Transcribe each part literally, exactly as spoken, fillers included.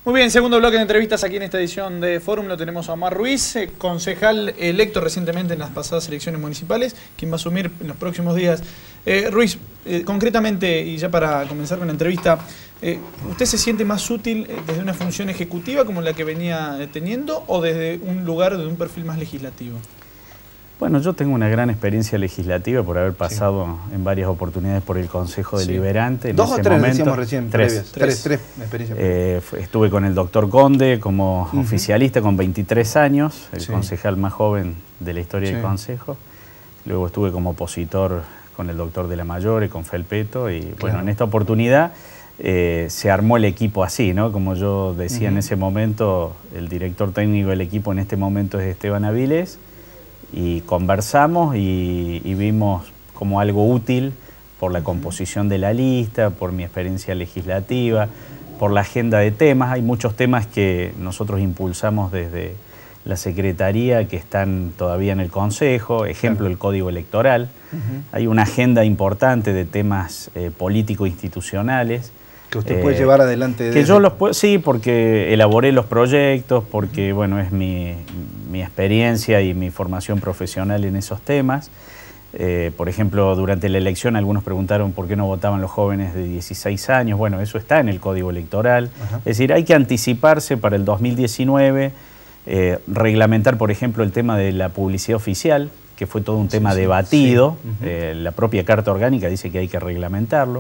Muy bien, segundo bloque de entrevistas aquí en esta edición de Fórum. Lo tenemos a Omar Ruiz, eh, concejal electo recientemente en las pasadas elecciones municipales, quien va a asumir en los próximos días. Eh, Ruiz, eh, concretamente, y ya para comenzar con la entrevista, eh, ¿usted se siente más útil desde una función ejecutiva como la que venía teniendo o desde un lugar de un perfil más legislativo? Bueno, yo tengo una gran experiencia legislativa por haber pasado sí. en varias oportunidades por el Consejo sí. Deliberante. En ¿Dos ese o tres momento, decíamos recién? Tres. Previas. Tres, tres, tres experiencias. Eh, estuve con el doctor Conde como uh-huh. oficialista con veintitrés años, el sí. concejal más joven de la historia sí. del Consejo. Luego estuve como opositor con el doctor de la Mayore, con Felpeto, y claro. bueno, en esta oportunidad eh, se armó el equipo así, ¿no? Como yo decía uh-huh. en ese momento, el director técnico del equipo en este momento es Esteban Avilés, y conversamos y, y vimos como algo útil por la composición de la lista, por mi experiencia legislativa, por la agenda de temas. Hay muchos temas que nosotros impulsamos desde la Secretaría que están todavía en el Consejo, ejemplo claro. el Código Electoral. Uh-huh. Hay una agenda importante de temas eh, político-institucionales. Que usted eh, puede llevar adelante. Que desde... yo los puedo, sí, porque elaboré los proyectos, porque bueno, es mi, mi experiencia y mi formación profesional en esos temas. Eh, por ejemplo, durante la elección algunos preguntaron por qué no votaban los jóvenes de dieciséis años. Bueno, eso está en el Código Electoral. Ajá. Es decir, hay que anticiparse para el dos mil diecinueve, eh, reglamentar, por ejemplo, el tema de la publicidad oficial, que fue todo un tema sí, debatido. Sí. Uh-huh. eh, la propia Carta Orgánica dice que hay que reglamentarlo.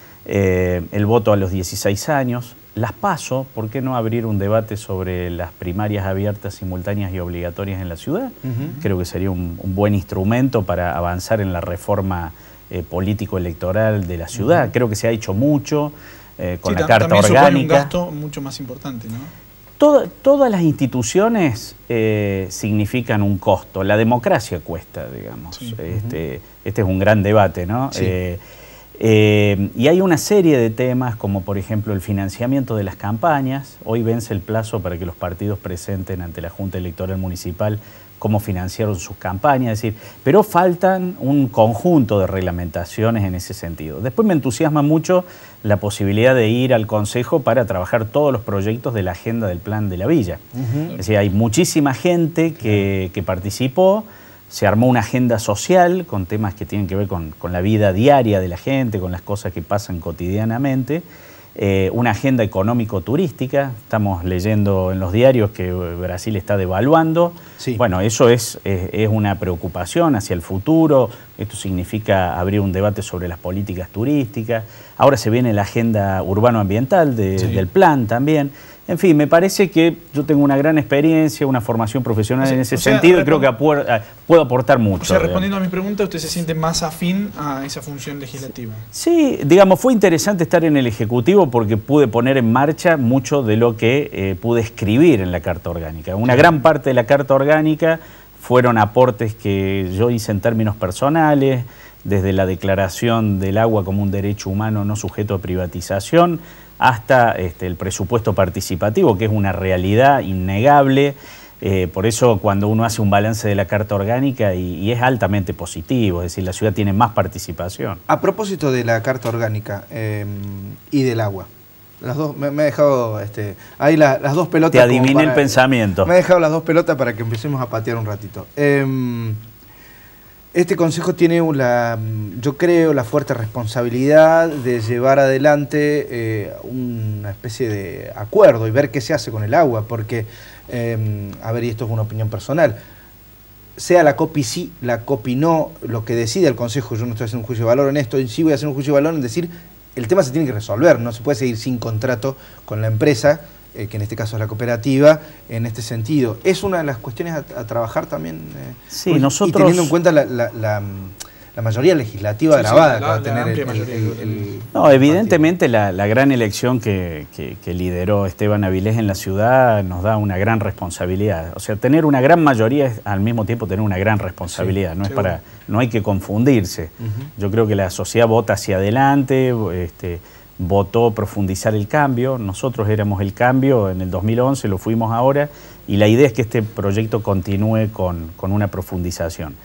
Eh, el voto a los dieciséis años, las PASO, ¿por qué no abrir un debate sobre las primarias abiertas, simultáneas y obligatorias en la ciudad? Uh-huh. Creo que sería un, un buen instrumento para avanzar en la reforma eh, político-electoral de la ciudad. Uh-huh. Creo que se ha hecho mucho eh, con sí, la Carta también Orgánica. Supone un gasto mucho más importante, ¿no? Todo, todas las instituciones eh, significan un costo. La democracia cuesta, digamos. Sí. Este, uh-huh. este es un gran debate, ¿no? Sí. Eh, Eh, y hay una serie de temas como por ejemplo el financiamiento de las campañas. Hoy vence el plazo para que los partidos presenten ante la Junta Electoral Municipal cómo financiaron sus campañas, es decir, pero faltan un conjunto de reglamentaciones en ese sentido. Después me entusiasma mucho la posibilidad de ir al Consejo para trabajar todos los proyectos de la agenda del Plan de la Villa. Uh-huh. Es decir, hay muchísima gente que, que participó. Se armó una agenda social con temas que tienen que ver con, con la vida diaria de la gente, con las cosas que pasan cotidianamente. Eh, una agenda económico-turística. Estamos leyendo en los diarios que Brasil está devaluando. Sí. Bueno, eso es, es, es una preocupación hacia el futuro. Esto significa abrir un debate sobre las políticas turísticas. Ahora se viene la agenda urbano-ambiental de, sí. del plan también. En fin, me parece que yo tengo una gran experiencia, una formación profesional o sea, en ese o sea, sentido y creo que apuer, puedo aportar mucho. O sea, respondiendo digamos. a mi pregunta, ¿usted se siente más afín a esa función legislativa? Sí, digamos, fue interesante estar en el Ejecutivo porque pude poner en marcha mucho de lo que eh, pude escribir en la Carta Orgánica. Una sí. gran parte de la Carta Orgánica fueron aportes que yo hice en términos personales, desde la declaración del agua como un derecho humano no sujeto a privatización, hasta este, el presupuesto participativo, que es una realidad innegable. Eh, por eso cuando uno hace un balance de la Carta Orgánica y, y es altamente positivo, es decir, la ciudad tiene más participación. A propósito de la Carta Orgánica eh, y del agua, las dos, me, me ha dejado este, ahí la, las dos pelotas. Te adiviné para, el pensamiento. Me ha dejado las dos pelotas para que empecemos a patear un ratito. Eh, Este Consejo tiene, la, yo creo, la fuerte responsabilidad de llevar adelante eh, una especie de acuerdo y ver qué se hace con el agua, porque, eh, a ver, y esto es una opinión personal, sea la COPI sí, la COPI no, lo que decide el Consejo, yo no estoy haciendo un juicio de valor en esto, y sí voy a hacer un juicio de valor en decir, el tema se tiene que resolver, no se puede seguir sin contrato con la empresa, Eh, que en este caso es la cooperativa, en este sentido. ¿Es una de las cuestiones a, a trabajar también? Eh, sí, hoy, nosotros... Y teniendo en cuenta la, la, la, la mayoría legislativa sí, grabada sí, la, que va a tener el, el, el, el... No, evidentemente la, la gran elección que, que, que lideró Esteban Avilés en la ciudad nos da una gran responsabilidad. O sea, tener una gran mayoría es al mismo tiempo tener una gran responsabilidad. Sí, no, es para, no hay que confundirse. Uh-huh. Yo creo que la sociedad vota hacia adelante, este, votó profundizar el cambio, nosotros éramos el cambio en el dos mil once, lo fuimos ahora, y la idea es que este proyecto continúe con, con una profundización.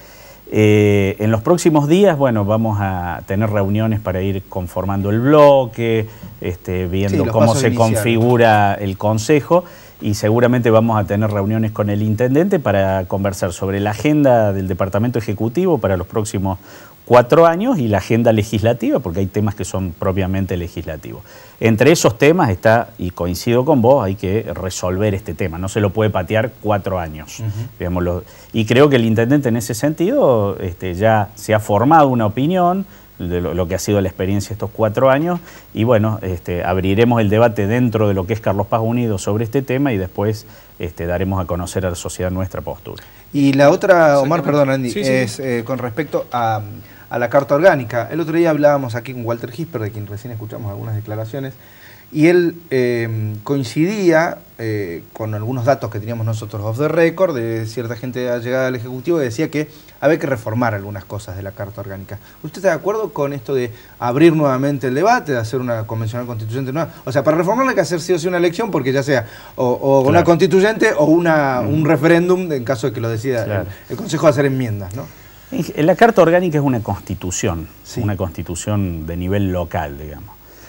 Eh, en los próximos días, bueno, vamos a tener reuniones para ir conformando el bloque, este, viendo sí, cómo se iniciales. configura el consejo, y seguramente vamos a tener reuniones con el intendente para conversar sobre la agenda del Departamento Ejecutivo para los próximos cuatro años y la agenda legislativa, porque hay temas que son propiamente legislativos. Entre esos temas está, y coincido con vos, hay que resolver este tema, no se lo puede patear cuatro años. Uh-huh. Digámoslo. Y creo que el intendente en ese sentido este, ya se ha formado una opinión de lo, lo que ha sido la experiencia estos cuatro años, y bueno, este, abriremos el debate dentro de lo que es Carlos Paz Unido sobre este tema, y después este, daremos a conocer a la sociedad nuestra postura. Y la otra, Omar, perdón Andy, sí, sí. es eh, con respecto a, a la Carta Orgánica. El otro día hablábamos aquí con Walter Gisper, de quien recién escuchamos algunas declaraciones, y él eh, coincidía eh, con algunos datos que teníamos nosotros off the record de cierta gente allegada al Ejecutivo, y decía que había que reformar algunas cosas de la Carta Orgánica. ¿Usted está de acuerdo con esto de abrir nuevamente el debate, de hacer una convencional constituyente nueva? O sea, para reformarla hay que hacer sí o sí una elección, porque ya sea o, o claro. una constituyente o una, mm. un referéndum, en caso de que lo decida claro. el, el Consejo, de hacer enmiendas, ¿no? La Carta Orgánica es una constitución, sí. una constitución de nivel local, digamos.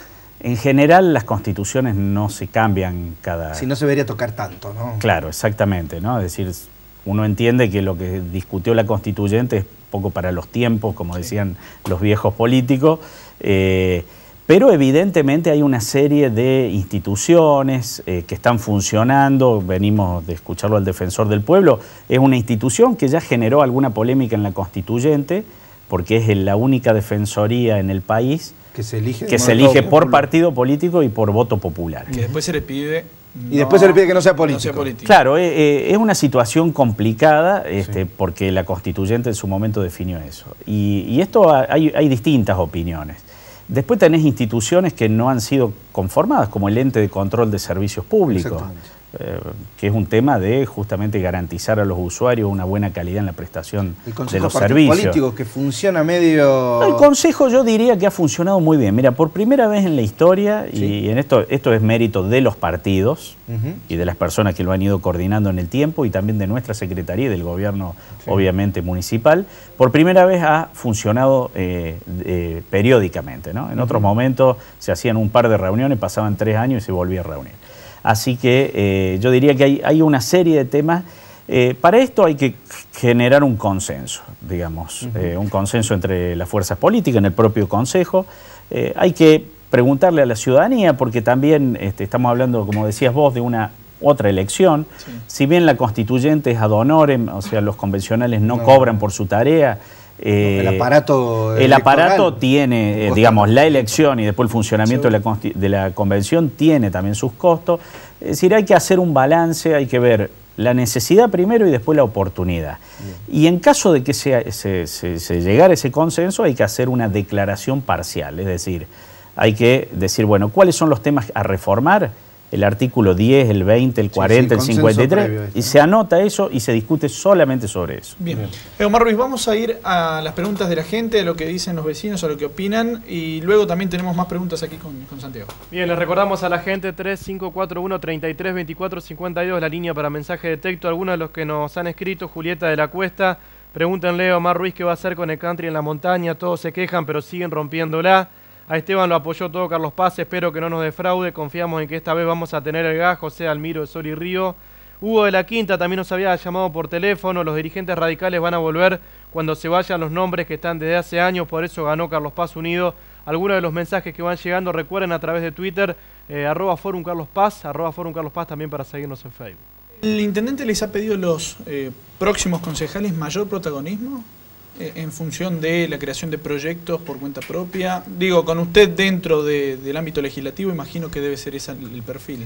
En general, las constituciones no se cambian cada... Si no se debería tocar tanto, ¿no? Claro, exactamente, ¿no? Es decir, uno entiende que lo que discutió la constituyente es poco para los tiempos, como decían los viejos políticos, eh, pero evidentemente hay una serie de instituciones eh, que están funcionando. Venimos de escucharlo al Defensor del Pueblo. Es una institución que ya generó alguna polémica en la constituyente, porque es la única defensoría en el país que se elige, que se elige por partido político y por voto popular. Que después se le pide... Y no, después se le pide que no sea político. No sea político. Claro, eh, eh, es una situación complicada este, sí. porque la constituyente en su momento definió eso. Y, y esto hay, hay distintas opiniones. Después tenés instituciones que no han sido conformadas, como el ente de control de servicios públicos, eh, que es un tema de justamente garantizar a los usuarios una buena calidad en la prestación de los servicios. Político que funciona medio... El Consejo yo diría que ha funcionado muy bien. Mira, por primera vez en la historia, sí. y en esto, esto es mérito de los partidos uh-huh. y de las personas que lo han ido coordinando en el tiempo, y también de nuestra Secretaría y del gobierno, sí. obviamente, municipal, por primera vez ha funcionado eh, eh, periódicamente, ¿no? En uh-huh. otros momentos se hacían un par de reuniones, pasaban tres años y se volvía a reunir. Así que eh, yo diría que hay, hay una serie de temas. Eh, para esto hay que generar un consenso, digamos, uh-huh. eh, un consenso entre las fuerzas políticas, en el propio Consejo. Eh, hay que preguntarle a la ciudadanía, porque también este, estamos hablando, como decías vos, de una otra elección. Sí. Si bien la constituyente es ad honorem, o sea, los convencionales no, no. cobran por su tarea, Eh, el aparato el aparato tiene, eh, digamos, la elección y después el funcionamiento de la, de la convención tiene también sus costos. Es decir, hay que hacer un balance, hay que ver la necesidad primero y después la oportunidad. Bien. Y en caso de que se, se, se, se llegara a ese consenso, hay que hacer una declaración parcial, es decir, hay que decir, bueno, ¿cuáles son los temas a reformar? El artículo diez, el veinte, el cuarenta, sí, sí, el cincuenta y tres, previo, y se anota eso y se discute solamente sobre eso. Bien. Bien. Eh, Omar Ruiz, vamos a ir a las preguntas de la gente, a lo que dicen los vecinos, a lo que opinan, y luego también tenemos más preguntas aquí con, con Santiago. Bien, les recordamos a la gente tres cinco cuatro uno, treinta y tres, veinticuatro, cincuenta y dos, la línea para mensaje de texto. Algunos de los que nos han escrito, Julieta de la Cuesta, pregúntenle a Omar Ruiz qué va a hacer con el country en la montaña. Todos se quejan, pero siguen rompiéndola. A Esteban lo apoyó todo Carlos Paz, espero que no nos defraude, confiamos en que esta vez vamos a tener el gas. José Almiro de Sol y Río. Hugo de la Quinta también nos había llamado por teléfono, los dirigentes radicales van a volver cuando se vayan los nombres que están desde hace años, por eso ganó Carlos Paz Unido. Algunos de los mensajes que van llegando, recuerden a través de Twitter, eh, arroba Forum Carlos Paz, arroba Forum Carlos Paz también para seguirnos en Facebook. ¿El intendente les ha pedido a los eh, próximos concejales mayor protagonismo? En función de la creación de proyectos por cuenta propia. Digo, con usted dentro de, del ámbito legislativo, imagino que debe ser ese el perfil.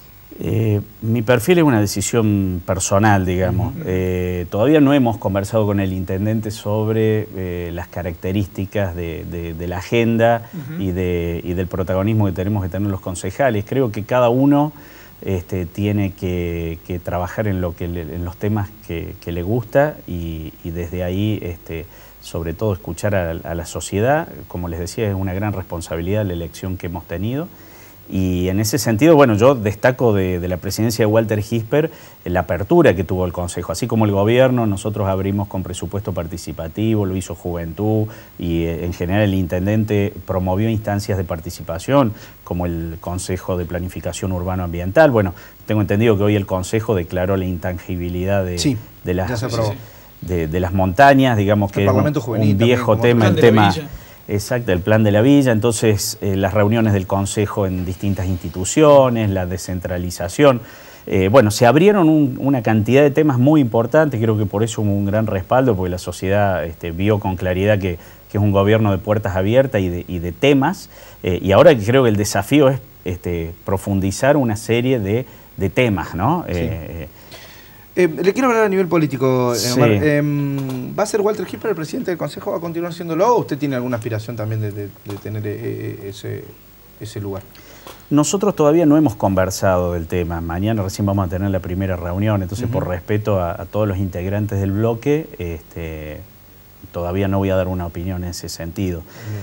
Eh, mi perfil es una decisión personal, digamos. Uh-huh. eh, todavía no hemos conversado con el intendente sobre eh, las características de, de, de la agenda uh-huh. y, de, y del protagonismo que tenemos que tener los concejales. Creo que cada uno Este, tiene que, que trabajar en, lo que le, en los temas que, que le gusta y, y desde ahí, este, sobre todo, escuchar a, a la sociedad. Como les decía, es una gran responsabilidad la elección que hemos tenido Y en ese sentido, bueno, yo destaco de, de la presidencia de Walter Gisper la apertura que tuvo el Consejo. Así como el gobierno, nosotros abrimos con presupuesto participativo, lo hizo Juventud y en general el intendente promovió instancias de participación como el Consejo de Planificación Urbano-Ambiental. Bueno, tengo entendido que hoy el Consejo declaró la intangibilidad de, sí, de, las, ya se aprobó. de, de las montañas, digamos que es un, un viejo tema, el tema... Exacto, el plan de la villa, entonces eh, las reuniones del Consejo en distintas instituciones, la descentralización. Eh, bueno, se abrieron un, una cantidad de temas muy importantes, creo que por eso hubo un gran respaldo, porque la sociedad este, vio con claridad que, que es un gobierno de puertas abiertas y de, y de temas, eh, y ahora creo que el desafío es este, profundizar una serie de, de temas, ¿no? Sí. Eh, Eh, le quiero hablar a nivel político, eh, Omar. Sí. Eh, ¿Va a ser Walter Gisper el presidente del Consejo? ¿Va a continuar siéndolo? ¿O usted tiene alguna aspiración también de, de, de tener eh, ese, ese lugar? Nosotros todavía no hemos conversado del tema. Mañana recién vamos a tener la primera reunión, entonces uh-huh. por respeto a, a todos los integrantes del bloque, este, todavía no voy a dar una opinión en ese sentido.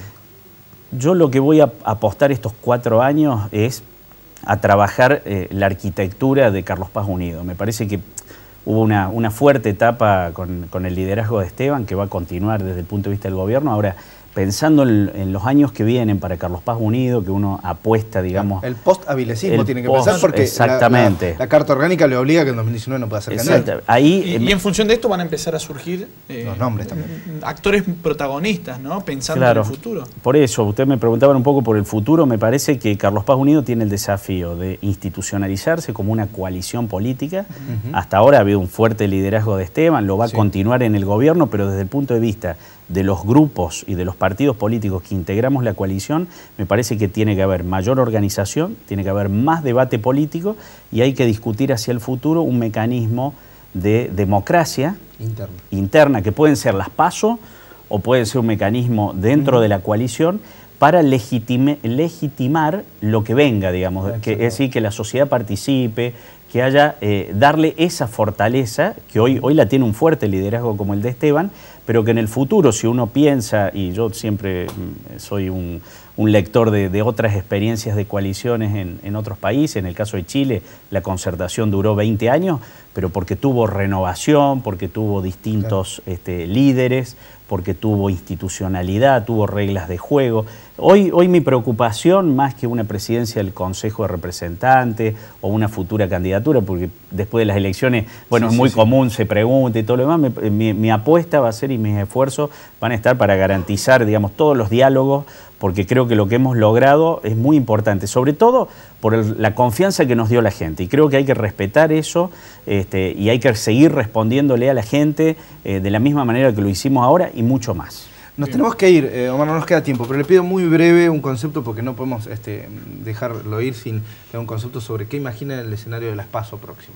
Uh-huh. Yo lo que voy a apostar estos cuatro años es a trabajar eh, la arquitectura de Carlos Paz Unido. Me parece que hubo una, una fuerte etapa con, con el liderazgo de Esteban, que va a continuar desde el punto de vista del gobierno. Ahora, pensando en, en los años que vienen para Carlos Paz Unido, que uno apuesta, digamos... El post-avilecismo tiene que post, pensar, porque exactamente. La, la, la Carta Orgánica le obliga que en dos mil diecinueve no pueda ser candidato. Ahí, y, y en función de esto van a empezar a surgir eh, los nombres también. Actores protagonistas, ¿no? Pensando claro, en el futuro. Por eso, ustedes me preguntaban un poco por el futuro. Me parece que Carlos Paz Unido tiene el desafío de institucionalizarse como una coalición política. Uh-huh. Hasta ahora ha habido un fuerte liderazgo de Esteban, lo va sí. a continuar en el gobierno, pero desde el punto de vista de los grupos y de los partidos políticos que integramos la coalición, me parece que tiene que haber mayor organización, tiene que haber más debate político y hay que discutir hacia el futuro un mecanismo de democracia interna, interna que pueden ser las PASO o puede ser un mecanismo dentro mm. de la coalición para legitime, legitimar lo que venga, digamos, Exacto. que, es decir, que la sociedad participe, que haya, eh, darle esa fortaleza, que hoy, hoy la tiene un fuerte liderazgo como el de Esteban, pero que en el futuro, si uno piensa, y yo siempre soy un, un lector de, de otras experiencias de coaliciones en, en otros países, en el caso de Chile, la concertación duró veinte años, pero porque tuvo renovación, porque tuvo distintos claro. este, líderes, porque tuvo institucionalidad, tuvo reglas de juego. Hoy, hoy mi preocupación, más que una presidencia del Consejo de Representantes o una futura candidatura, porque después de las elecciones, bueno, sí, es muy sí, común, sí. se pregunta y todo lo demás, mi, mi, mi apuesta va a ser y mis esfuerzos van a estar para garantizar, digamos, todos los diálogos, porque creo que lo que hemos logrado es muy importante, sobre todo por el, la confianza que nos dio la gente. Y creo que hay que respetar eso este, y hay que seguir respondiéndole a la gente eh, de la misma manera que lo hicimos ahora y mucho más. Nos tenemos que ir, eh, Omar, no nos queda tiempo, pero le pido muy breve un concepto porque no podemos este, dejarlo ir sin tener un concepto sobre qué imagina el escenario de las PASO próximas.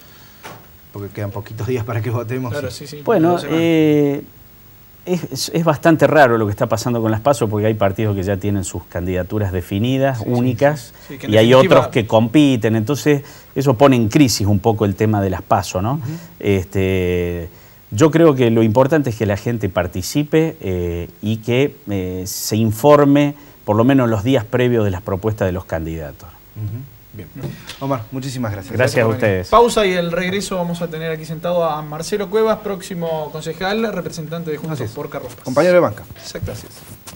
Porque quedan poquitos días para que votemos. Claro, y... sí, sí, bueno, eh, es, es bastante raro lo que está pasando con las PASO porque hay partidos que ya tienen sus candidaturas definidas, sí, únicas, sí, sí. Sí, y hay definitiva... otros que compiten. Entonces, eso pone en crisis un poco el tema de las PASO, ¿no? Uh-huh. este... Yo creo que lo importante es que la gente participe eh, y que eh, se informe por lo menos los días previos de las propuestas de los candidatos. Uh-huh. Bien. Omar, muchísimas gracias. Gracias, gracias a ustedes. Pausa y el regreso vamos a tener aquí sentado a Marcelo Cuevas, próximo concejal, representante de Juntos por Carlos Paz. Compañero de banca. Exacto. Gracias.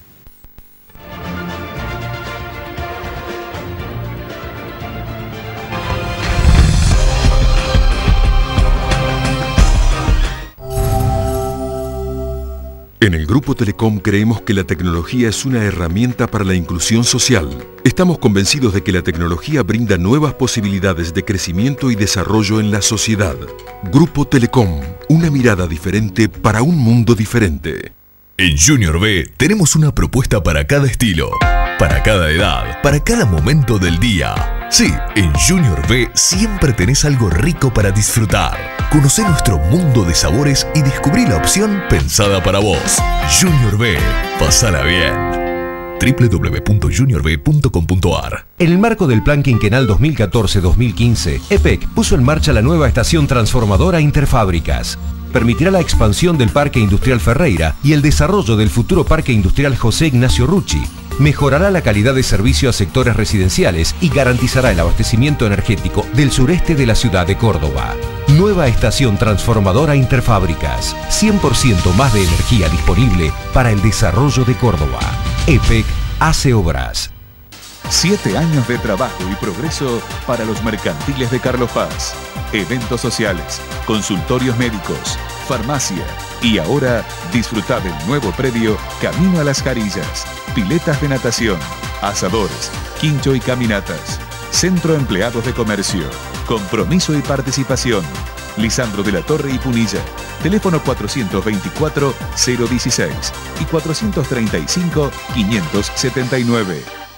En el Grupo Telecom creemos que la tecnología es una herramienta para la inclusión social. Estamos convencidos de que la tecnología brinda nuevas posibilidades de crecimiento y desarrollo en la sociedad. Grupo Telecom, una mirada diferente para un mundo diferente. En Junior B tenemos una propuesta para cada estilo, para cada edad, para cada momento del día. Sí, en Junior B siempre tenés algo rico para disfrutar. Conocé nuestro mundo de sabores y descubrí la opción pensada para vos. Junior B, pasala bien. doble u doble u doble u punto junior b punto com punto a r. En el marco del Plan Quinquenal dos mil catorce dos mil quince, E P E C puso en marcha la nueva estación transformadora Interfábricas. Permitirá la expansión del Parque Industrial Ferreira y el desarrollo del futuro Parque Industrial José Ignacio Rucci, mejorará la calidad de servicio a sectores residenciales y garantizará el abastecimiento energético del sureste de la ciudad de Córdoba. Nueva estación transformadora Interfábricas. cien por ciento más de energía disponible para el desarrollo de Córdoba. E P E C hace obras. Siete años de trabajo y progreso para los mercantiles de Carlos Paz. Eventos sociales, consultorios médicos, farmacia. Y ahora disfruta del nuevo predio Camino a las Jarillas. Piletas de natación, asadores, quincho y caminatas. Centro Empleados de Comercio. Compromiso y participación. Lisandro de la Torre y Punilla. Teléfono cuatrocientos veinticuatro cero dieciséis y cuatrocientos treinta y cinco quinientos setenta y nueve.